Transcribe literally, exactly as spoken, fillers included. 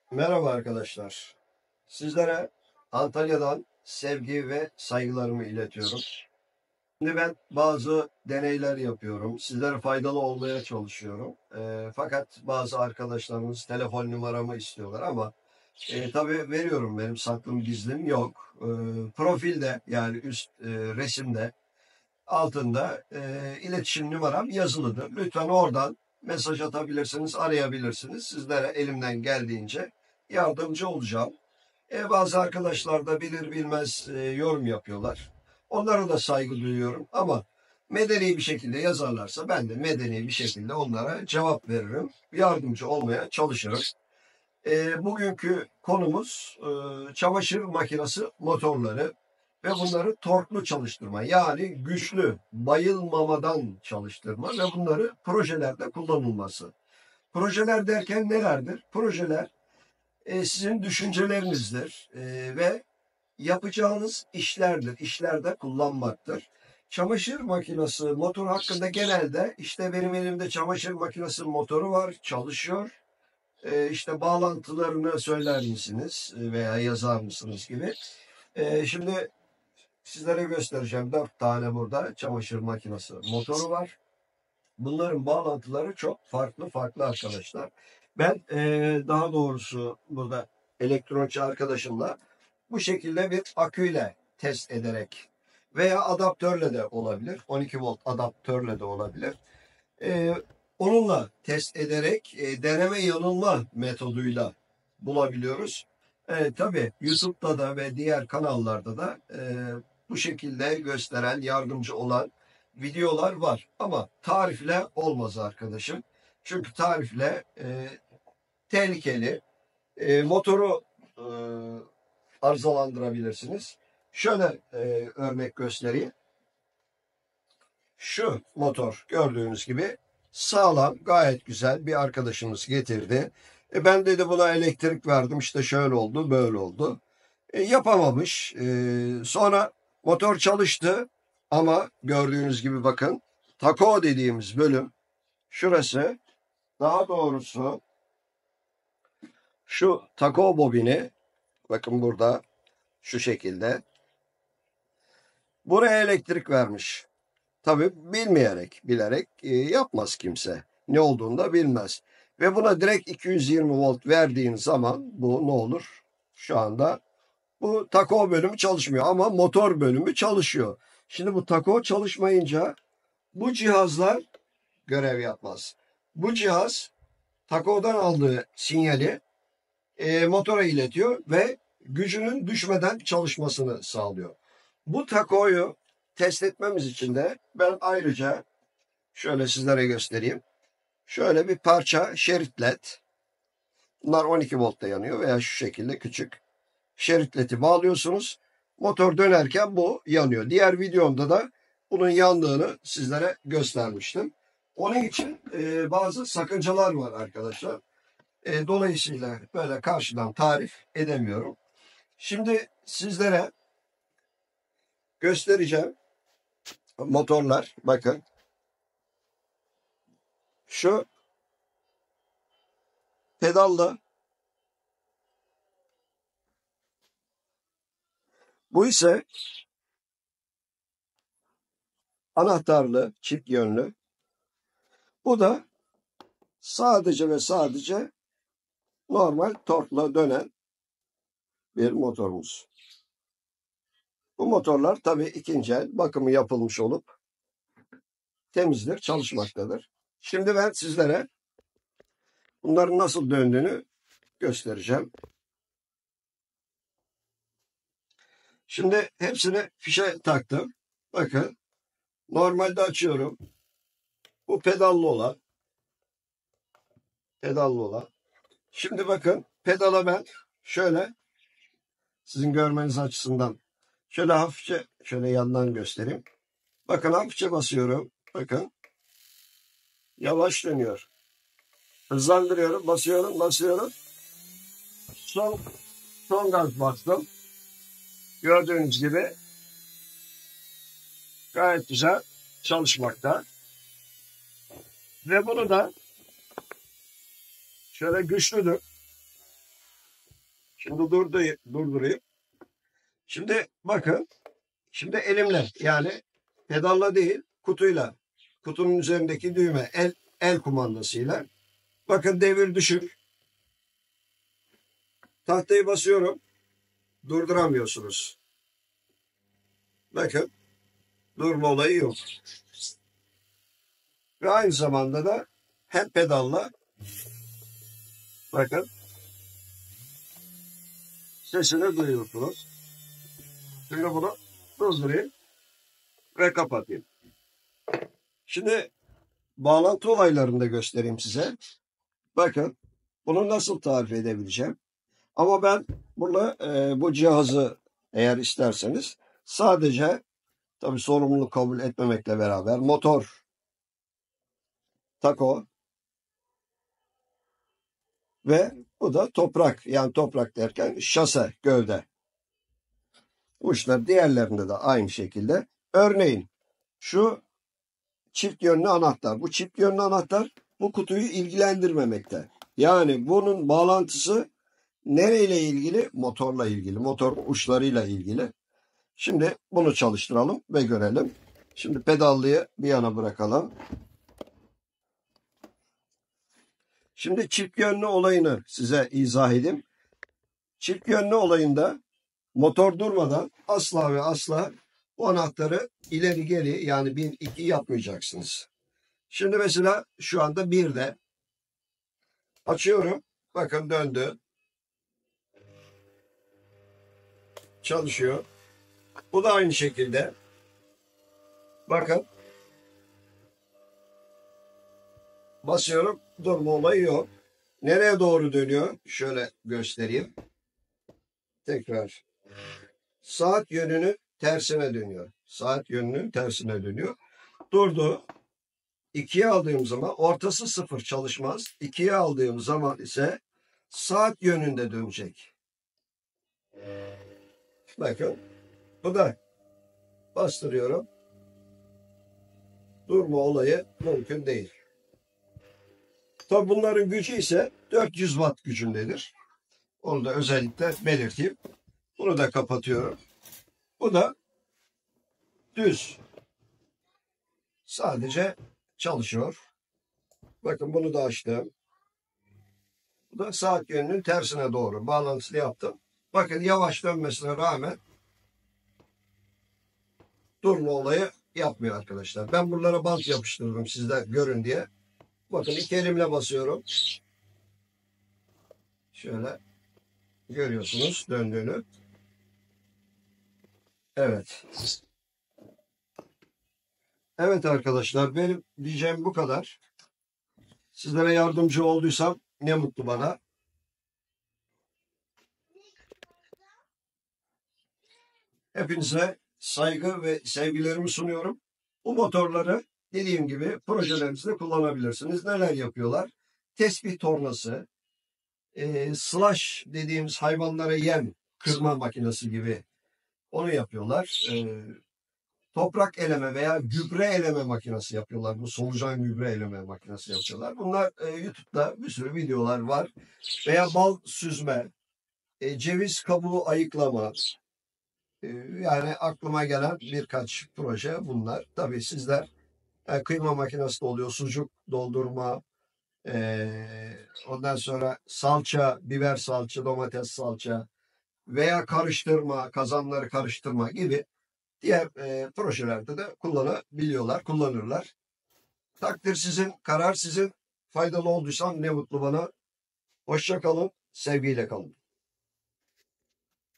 Merhaba arkadaşlar. Sizlere Antalya'dan sevgi ve saygılarımı iletiyorum. Şimdi ben bazı deneyler yapıyorum. Sizlere faydalı olmaya çalışıyorum. E, fakat bazı arkadaşlarımız telefon numaramı istiyorlar ama e, tabii veriyorum, benim saklım gizlim yok. E, profilde, yani üst e, resimde altında e, iletişim numaram yazılıdır. Lütfen oradan mesaj atabilirsiniz, arayabilirsiniz. Sizlere elimden geldiğince yardımcı olacağım. E, bazı arkadaşlar da bilir bilmez e, yorum yapıyorlar. Onlara da saygı duyuyorum ama medeni bir şekilde yazarlarsa ben de medeni bir şekilde onlara cevap veririm. Yardımcı olmaya çalışırım. E, bugünkü konumuz e, çamaşır makinesi motorları ve bunları torklu çalıştırma, yani güçlü, bayılmamadan çalıştırma ve bunları projelerde kullanılması. Projeler derken nelerdir? Projeler e, sizin düşüncelerinizdir e, ve yapacağınız işlerdir, işlerde kullanmaktır. Çamaşır makinesi motoru hakkında genelde işte benim elimde çamaşır makinesi motoru var, çalışıyor. E, işte bağlantılarını söyler misiniz veya yazar mısınız gibi. E, şimdi sizlere göstereceğim. Dört tane burada çamaşır makinesi motoru var. Bunların bağlantıları çok farklı farklı arkadaşlar. Ben e, daha doğrusu burada elektronikçi arkadaşımla bu şekilde bir aküyle test ederek veya adaptörle de olabilir. on iki volt adaptörle de olabilir. E, onunla test ederek e, deneme yanılma metoduyla bulabiliyoruz. E, tabii YouTube'da da ve diğer kanallarda da e, bu şekilde gösteren, yardımcı olan videolar var. Ama tarifle olmaz arkadaşım. Çünkü tarifle e, tehlikeli. E, motoru e, arızalandırabilirsiniz. Şöyle e, örnek göstereyim. Şu motor gördüğünüz gibi sağlam, gayet güzel bir arkadaşımız getirdi. E ben dedi buna elektrik verdim, işte şöyle oldu, böyle oldu. E, yapamamış. E, sonra motor çalıştı ama gördüğünüz gibi bakın, tako dediğimiz bölüm şurası, daha doğrusu şu tako bobini, bakın burada şu şekilde, buraya elektrik vermiş. Tabii bilmeyerek, bilerek e, yapmaz kimse. Ne olduğunu da bilmez. Ve buna direkt iki yüz yirmi volt verdiğin zaman bu ne olur? Şu anda bu tako bölümü çalışmıyor ama motor bölümü çalışıyor. Şimdi bu tako çalışmayınca bu cihazlar görev yapmaz. Bu cihaz takodan aldığı sinyali e, motora iletiyor ve gücünün düşmeden çalışmasını sağlıyor. Bu takoyu test etmemiz için de ben ayrıca şöyle sizlere göstereyim. Şöyle bir parça şerit led. Bunlar on iki voltta yanıyor veya şu şekilde küçük. Şerit ledi bağlıyorsunuz. Motor dönerken bu yanıyor. Diğer videomda da bunun yandığını sizlere göstermiştim. Onun için e, bazı sakıncalar var arkadaşlar. E, dolayısıyla böyle karşıdan tarif edemiyorum. Şimdi sizlere göstereceğim motorlar. Bakın. Şu pedallı. Bu ise anahtarlı, çift yönlü. Bu da sadece ve sadece normal torkla dönen bir motorumuz. Bu motorlar tabii ikinci el bakımı yapılmış olup temizdir, çalışmaktadır. Şimdi ben sizlere bunların nasıl döndüğünü göstereceğim. Şimdi hepsini fişe taktım. Bakın, normalde açıyorum. Bu pedallı olan. Pedallı olan. Şimdi bakın, pedala ben şöyle sizin görmeniz açısından şöyle hafifçe şöyle yandan göstereyim. Bakın, hafifçe basıyorum. Bakın. Yavaş dönüyor. Hızlandırıyorum. Basıyorum. Basıyorum. Son, son gaz bastım. Gördüğünüz gibi gayet güzel çalışmakta. Ve bunu da şöyle güçlüdür. Şimdi durdu, durdurayım. Şimdi bakın. Şimdi elimle yani pedalla değil kutuyla, kutunun üzerindeki düğme el, el kumandasıyla. Bakın devir düşük. Tahtayı basıyorum. Durduramıyorsunuz. Bakın durma olayı yok. Ve aynı zamanda da hem pedalla bakın sesini duyuyorsunuz. Şimdi bunu durdurayım ve kapatayım. Şimdi bağlantı olaylarını da göstereyim size. Bakın bunu nasıl tarif edebileceğim. Ama ben burada e, bu cihazı eğer isterseniz sadece tabii sorumluluk kabul etmemekle beraber motor, tako ve bu da toprak. Yani toprak derken şase, gövde. Uçlar diğerlerinde de aynı şekilde. Örneğin şu çift yönlü anahtar. Bu çift yönlü anahtar bu kutuyu ilgilendirmemekte. Yani bunun bağlantısı nereyle ilgili? Motorla ilgili. Motor uçlarıyla ilgili. Şimdi bunu çalıştıralım ve görelim. Şimdi pedallıyı bir yana bırakalım. Şimdi çift yönlü olayını size izah edeyim. Çift yönlü olayında motor durmadan asla ve asla bu anahtarı ileri geri yani bir iki yapmayacaksınız. Şimdi mesela şu anda birde açıyorum. Bakın döndü. Çalışıyor. Bu da aynı şekilde. Bakın. Basıyorum. Durma olayı yok. Nereye doğru dönüyor? Şöyle göstereyim. Tekrar. Saat yönünü tersine dönüyor. Saat yönünün tersine dönüyor. Durdu. ikiye aldığım zaman ortası sıfır çalışmaz. ikiye aldığım zaman ise saat yönünde dönecek. Bakın. Bu da bastırıyorum. Durma olayı mümkün değil. Tabi bunların gücü ise dört yüz watt gücündedir. Onu da özellikle belirteyim. Bunu da kapatıyorum. Bu da düz. Sadece çalışıyor. Bakın bunu da açtım. Bu da saat yönünün tersine doğru bağlantısını yaptım. Bakın yavaş dönmesine rağmen durma olayı yapmıyor arkadaşlar. Ben buralara bant yapıştırdım sizde görün diye. Bakın iki elimle basıyorum. Şöyle görüyorsunuz döndüğünü. Evet. Evet arkadaşlar benim diyeceğim bu kadar. Sizlere yardımcı olduysam ne mutlu bana. Hepinize saygı ve sevgilerimi sunuyorum. Bu motorları dediğim gibi projelerinizde kullanabilirsiniz. Neler yapıyorlar? Tespih tornası, e, slash dediğimiz hayvanlara yem kırma makinesi gibi onu yapıyorlar. E, toprak eleme veya gübre eleme makinesi yapıyorlar. Bu solucan gübre eleme makinesi yapıyorlar. Bunlar e, YouTube'da bir sürü videolar var. Veya bal süzme, e, ceviz kabuğu ayıklama. E, yani aklıma gelen birkaç proje bunlar. Tabii sizler e, kıyma makinesi de oluyor, sucuk doldurma, e, ondan sonra salça, biber salça, domates salça veya karıştırma, kazanları karıştırma gibi diğer e, projelerde de kullanabiliyorlar, kullanırlar. Takdir sizin, karar sizin. Faydalı olduysam ne mutlu bana. Hoşça kalın, sevgiyle kalın.